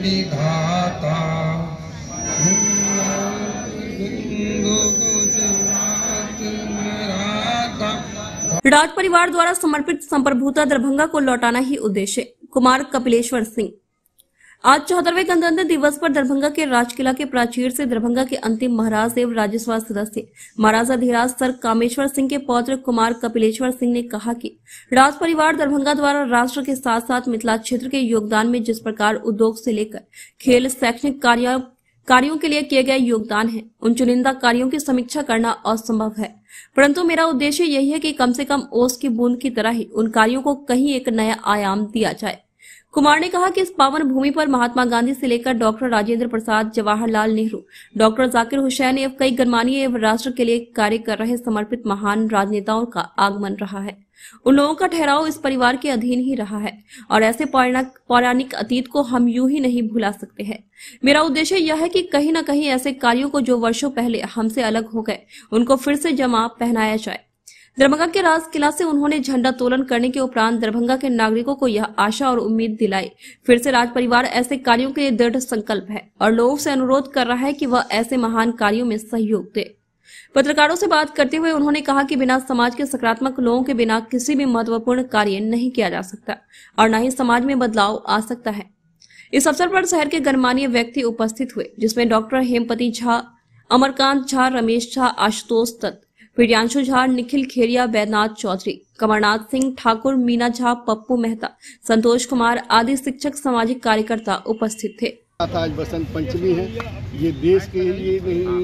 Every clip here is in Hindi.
विधाता। राज परिवार द्वारा समर्पित संप्रभुता दरभंगा को लौटाना ही उद्देश्य। कुमार कपिलेश्वर सिंह। आज 74वें गणतंत्र दिवस पर दरभंगा के राजकिला के प्राचीर से दरभंगा के अंतिम महाराज एवं राज्यसभा सदस्य महाराजा धीराज सर कामेश्वर सिंह के पौत्र कुमार कपिलेश्वर सिंह ने कहा कि राज परिवार दरभंगा द्वारा राष्ट्र के साथ साथ मिथिला क्षेत्र के योगदान में जिस प्रकार उद्योग से लेकर खेल शैक्षणिक कार्यों के लिए किए गए योगदान है, उन चुनिंदा कार्यों की समीक्षा करना असंभव है, परंतु मेरा उद्देश्य यही है कि कम से कम ओस की बूंद की तरह ही उन कार्यों को कहीं एक नया आयाम दिया जाए। कुमार ने कहा कि इस पावन भूमि पर महात्मा गांधी से लेकर डॉक्टर राजेंद्र प्रसाद, जवाहरलाल नेहरू, डॉक्टर जाकिर हुसैन एवं कई गणमान्य एवं राष्ट्र के लिए कार्य कर रहे समर्पित महान राजनेताओं का आगमन रहा है। उन लोगों का ठहराव इस परिवार के अधीन ही रहा है और ऐसे पौराणिक अतीत को हम यूं ही नहीं भुला सकते हैं। मेरा उद्देश्य यह है कि कहीं न कहीं ऐसे कार्यों को जो वर्षों पहले हमसे अलग हो गए, उनको फिर से जमा पहनाया जाए। दरभंगा के राज किला से उन्होंने झंडा तोलन करने के उपरांत दरभंगा के नागरिकों को यह आशा और उम्मीद दिलाई। फिर से राज परिवार ऐसे कार्यों के लिए दृढ़ संकल्प है और लोगों से अनुरोध कर रहा है कि वह ऐसे महान कार्यों में सहयोग दे। पत्रकारों से बात करते हुए उन्होंने कहा कि बिना समाज के सकारात्मक लोगों के बिना किसी भी महत्वपूर्ण कार्य नहीं किया जा सकता और न ही समाज में बदलाव आ सकता है। इस अवसर पर शहर के गणमान्य व्यक्ति उपस्थित हुए, जिसमें डॉक्टर हेमपति झा, अमरकांत झा, रमेश झा, आशुतोष दत्त, प्रियांशु झा, निखिल खेरिया, बैद्यनाथ चौधरी, कमरनाथ सिंह ठाकुर, मीना झा, पप्पू मेहता, संतोष कुमार आदि शिक्षक, सामाजिक कार्यकर्ता उपस्थित थे। आज बसंत पंचमी है। ये देश के लिए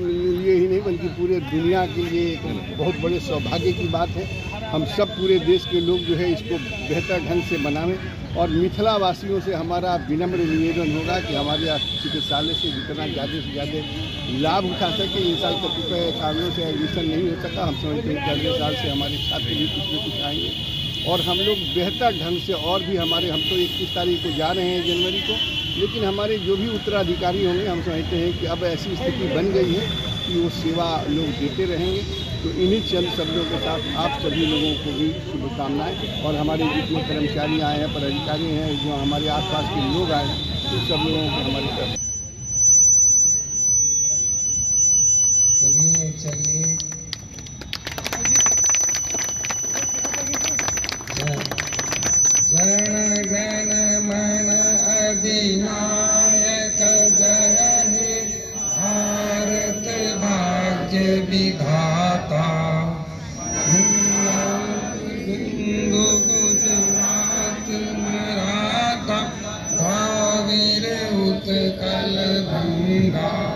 ही नहीं बल्कि पूरे दुनिया के लिए एक बहुत बड़े सौभाग्य की बात है। हम सब पूरे देश के लोग जो है इसको बेहतर ढंग से मनावें और मिथिला वासियों से हमारा विनम्र निवेदन होगा कि हमारे चिकित्सालय से जितना ज़्यादा से ज़्यादा लाभ उठा सके। इन साल कतिपय कारणों से एडमिशन नहीं हो सका। हम समझते हैं कि अगले साल से हमारे छात्र भी कुछ न कुछ आएंगे और हम लोग बेहतर ढंग से और भी हम तो 21 तारीख को जा रहे हैं जनवरी को, लेकिन हमारे जो भी उत्तराधिकारी होंगे हम समझते हैं कि अब ऐसी स्थिति बन गई है कि वो सेवा लोग देते रहेंगे। तो इन्हीं चंद शब्दों के साथ आप सभी लोगों को भी शुभकामनाएं और हमारे जितने कर्मचारी आए हैं, पदाधिकारी हैं, जो हमारे आसपास के लोग आए हैं, तो सब लोगों को हमारी तरफ चलिए जन गण मन अधिनायक जय हे भारत भाग्य विधाता। हिंदू गुजरात मराठा द्राविड़ उत्कल गंगा।